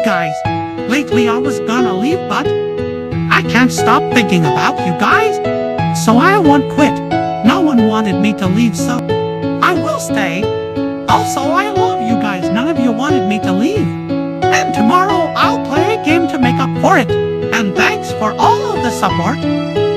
guys. Lately I was gonna leave, but I can't stop thinking about you guys. So I won't quit. No one wanted me to leave, so I will stay. Also, I love you guys. None of you wanted me to leave. And tomorrow I'll play a game to make up for it. And thanks for all of the support.